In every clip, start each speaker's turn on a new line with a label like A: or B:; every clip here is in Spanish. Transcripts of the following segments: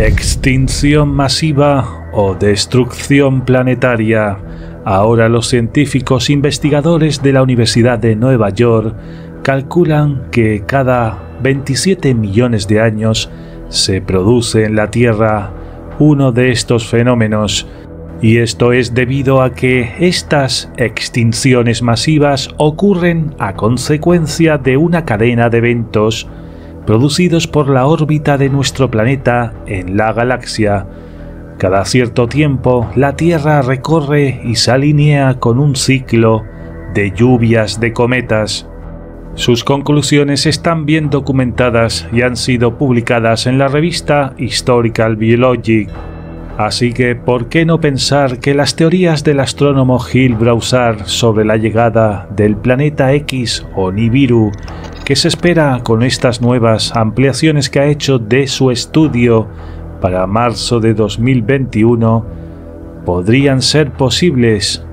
A: Extinción masiva o destrucción planetaria. Ahora los científicos investigadores de la Universidad de Nueva York calculan que cada 27 millones de años se produce en la Tierra uno de estos fenómenos, y esto es debido a que estas extinciones masivas ocurren a consecuencia de una cadena de eventos producidos por la órbita de nuestro planeta en la galaxia. Cada cierto tiempo, la Tierra recorre y se alinea con un ciclo de lluvias de cometas. Sus conclusiones están bien documentadas y han sido publicadas en la revista Historical Biology. Así que, ¿por qué no pensar que las teorías del astrónomo Gil Broussard sobre la llegada del planeta X o Nibiru, que se espera con estas nuevas ampliaciones que ha hecho de su estudio para marzo de 2021, podrían ser posibles?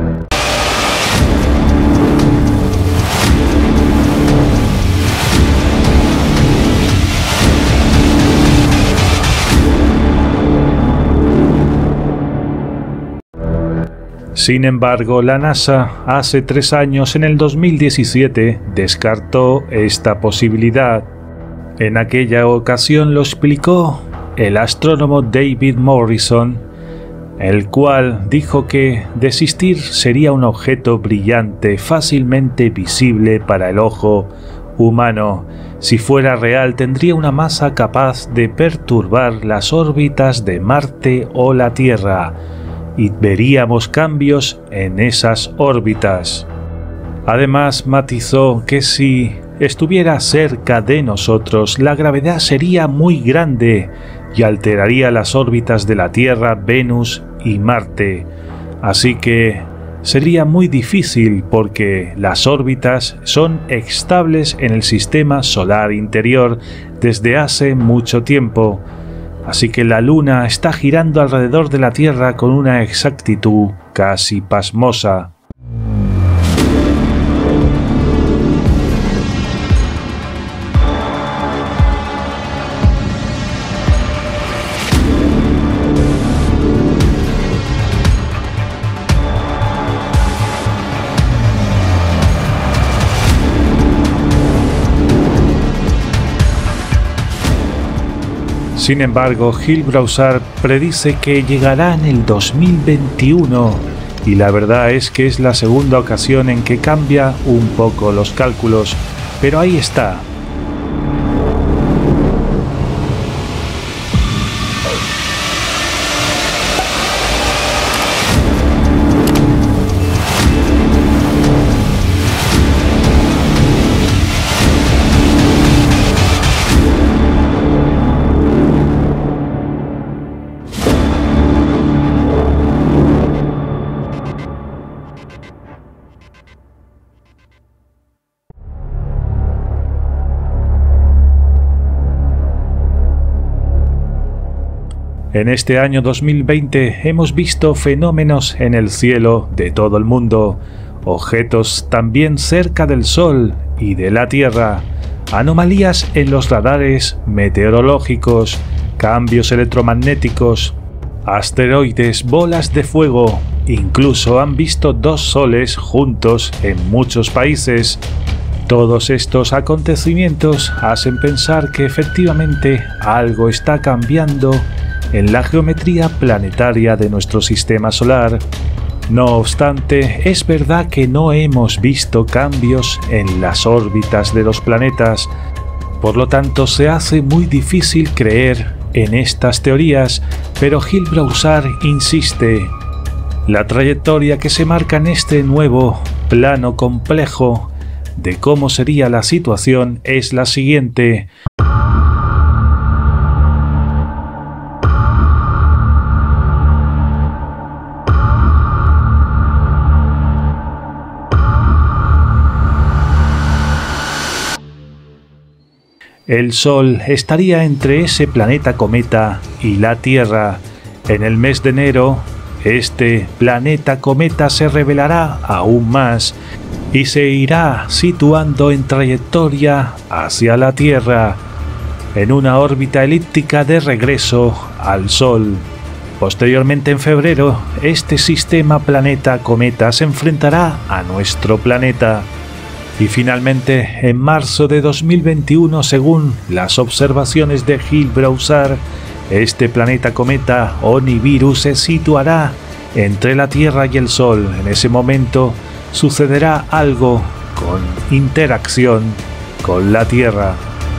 A: Sin embargo, la NASA hace 3 años, en el 2017, descartó esta posibilidad. En aquella ocasión lo explicó el astrónomo David Morrison, el cual dijo que desistir sería un objeto brillante fácilmente visible para el ojo humano. Si fuera real, tendría una masa capaz de perturbar las órbitas de Marte o la Tierra, y veríamos cambios en esas órbitas. Además, matizó que si estuviera cerca de nosotros, la gravedad sería muy grande y alteraría las órbitas de la Tierra, Venus y Marte. Así que sería muy difícil porque las órbitas son estables en el sistema solar interior desde hace mucho tiempo. Así que la Luna está girando alrededor de la Tierra con una exactitud casi pasmosa. Sin embargo, Gil Broussard predice que llegará en el 2021, y la verdad es que es la segunda ocasión en que cambia un poco los cálculos, pero ahí está. En este año 2020 hemos visto fenómenos en el cielo de todo el mundo, objetos también cerca del Sol y de la Tierra, anomalías en los radares meteorológicos, cambios electromagnéticos, asteroides, bolas de fuego, incluso han visto 2 soles juntos en muchos países. Todos estos acontecimientos hacen pensar que efectivamente algo está cambiando en la geometría planetaria de nuestro sistema solar. No obstante, es verdad que no hemos visto cambios en las órbitas de los planetas, por lo tanto se hace muy difícil creer en estas teorías, pero Gil Broussard insiste. La trayectoria que se marca en este nuevo plano complejo de cómo sería la situación es la siguiente. El Sol estaría entre ese planeta cometa y la Tierra. En el mes de enero, este planeta cometa se revelará aún más y se irá situando en trayectoria hacia la Tierra. en una órbita elíptica de regreso al Sol. Posteriormente, en febrero, este sistema planeta-cometa se enfrentará a nuestro planeta. Y finalmente, en marzo de 2021, según las observaciones de Gil Broussard, este planeta-cometa o Nibiru se situará entre la Tierra y el Sol. En ese momento sucederá algo con interacción con la Tierra.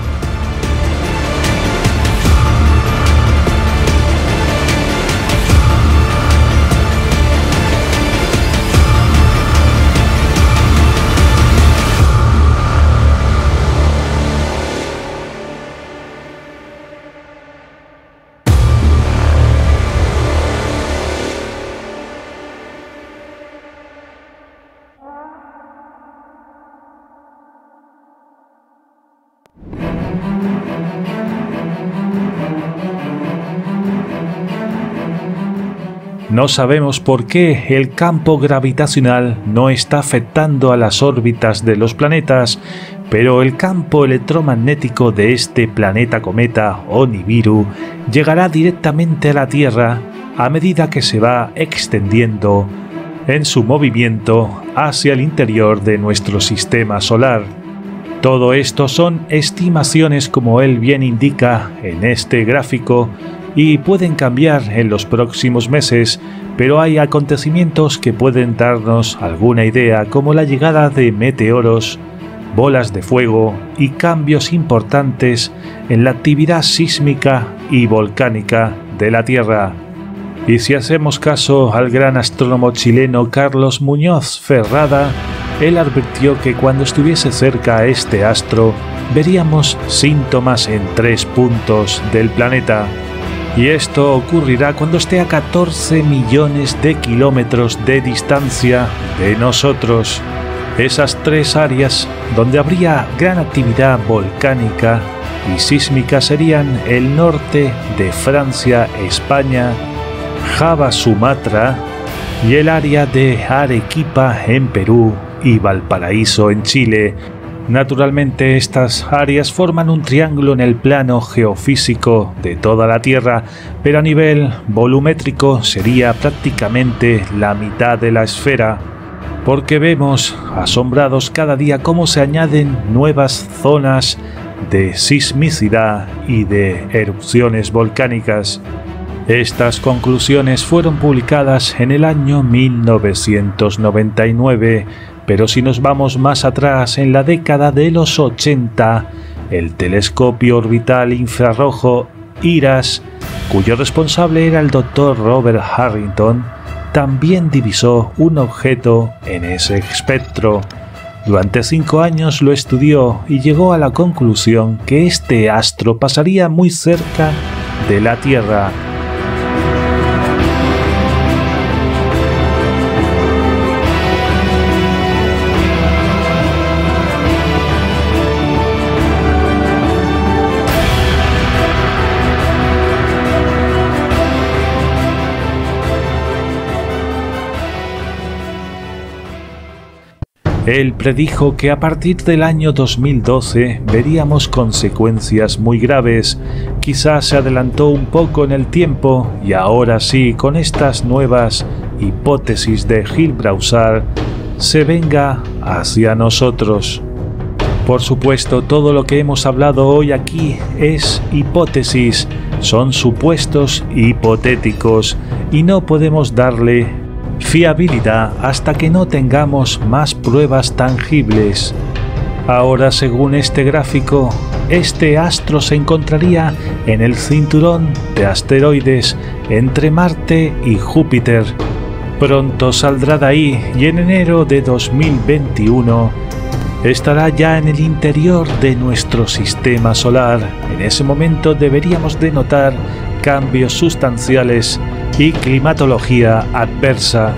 A: No sabemos por qué el campo gravitacional no está afectando a las órbitas de los planetas, pero el campo electromagnético de este planeta cometa o Nibiru llegará directamente a la Tierra a medida que se va extendiendo en su movimiento hacia el interior de nuestro sistema solar. Todo esto son estimaciones, como él bien indica en este gráfico, y pueden cambiar en los próximos meses, pero hay acontecimientos que pueden darnos alguna idea, como la llegada de meteoros, bolas de fuego y cambios importantes en la actividad sísmica y volcánica de la Tierra. Y si hacemos caso al gran astrónomo chileno Carlos Muñoz Ferrada, él advirtió que cuando estuviese cerca a este astro veríamos síntomas en 3 puntos del planeta. Y esto ocurrirá cuando esté a 14 millones de kilómetros de distancia de nosotros. Esas 3 áreas donde habría gran actividad volcánica y sísmica serían el norte de Francia, España, Java, Sumatra, y el área de Arequipa en Perú y Valparaíso en Chile. Naturalmente, estas áreas forman un triángulo en el plano geofísico de toda la Tierra, pero a nivel volumétrico sería prácticamente la mitad de la esfera, porque vemos asombrados cada día cómo se añaden nuevas zonas de sismicidad y de erupciones volcánicas. Estas conclusiones fueron publicadas en el año 1999, pero si nos vamos más atrás, en la década de los 80, el telescopio orbital infrarrojo IRAS, cuyo responsable era el Dr. Robert Harrington, también divisó un objeto en ese espectro. Durante 5 años lo estudió y llegó a la conclusión que este astro pasaría muy cerca de la Tierra. Él predijo que a partir del año 2012 veríamos consecuencias muy graves. Quizás se adelantó un poco en el tiempo y ahora sí, con estas nuevas hipótesis de Gil Broussard, se venga hacia nosotros. Por supuesto, todo lo que hemos hablado hoy aquí es hipótesis, son supuestos hipotéticos y no podemos darle fiabilidad hasta que no tengamos más pruebas tangibles. Ahora, según este gráfico, este astro se encontraría en el cinturón de asteroides entre Marte y Júpiter. Pronto saldrá de ahí y en enero de 2021 estará ya en el interior de nuestro sistema solar. En ese momento deberíamos de notar cambios sustanciales y climatología adversa.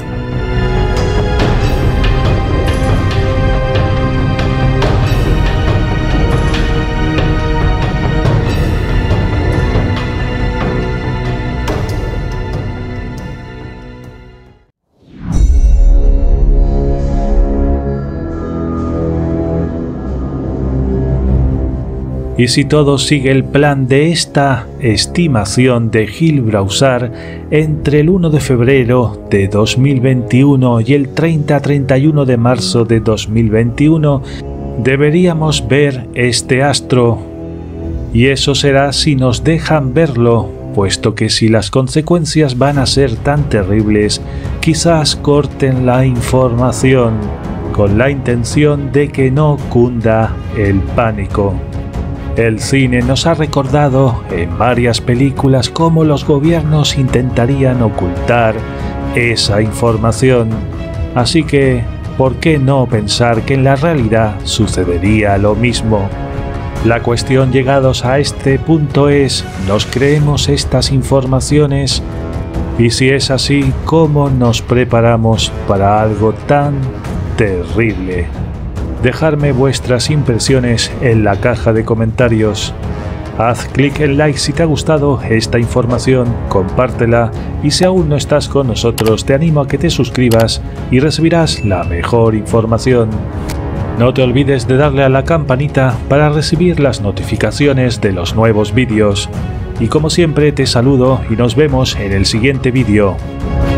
A: Y si todo sigue el plan de esta estimación de Gil Broussard, entre el 1 de febrero de 2021 y el 30-31 de marzo de 2021, deberíamos ver este astro. Y eso será si nos dejan verlo, puesto que si las consecuencias van a ser tan terribles, quizás corten la información, con la intención de que no cunda el pánico. El cine nos ha recordado en varias películas cómo los gobiernos intentarían ocultar esa información. Así que, ¿por qué no pensar que en la realidad sucedería lo mismo? La cuestión llegados a este punto es, ¿nos creemos estas informaciones? Y si es así, ¿cómo nos preparamos para algo tan terrible? Dejadme vuestras impresiones en la caja de comentarios. Haz clic en like si te ha gustado esta información, compártela y si aún no estás con nosotros te animo a que te suscribas y recibirás la mejor información. No te olvides de darle a la campanita para recibir las notificaciones de los nuevos vídeos. Y como siempre te saludo y nos vemos en el siguiente vídeo.